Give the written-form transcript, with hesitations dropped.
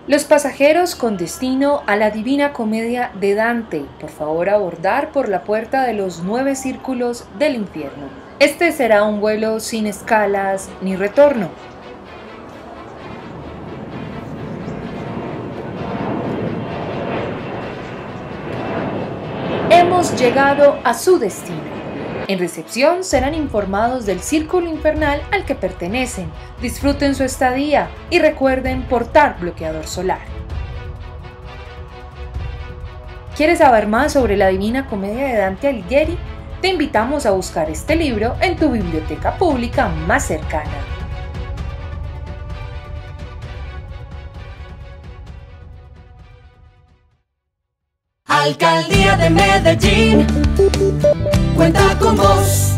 Los pasajeros con destino a la Divina Comedia de Dante, por favor abordar por la puerta de los 9 círculos del infierno. Este será un vuelo sin escalas ni retorno. Hemos llegado a su destino. En recepción serán informados del círculo infernal al que pertenecen. Disfruten su estadía y recuerden portar bloqueador solar. ¿Quieres saber más sobre la Divina Comedia de Dante Alighieri? Te invitamos a buscar este libro en tu biblioteca pública más cercana. Alcaldía de Medellín cuenta con vos.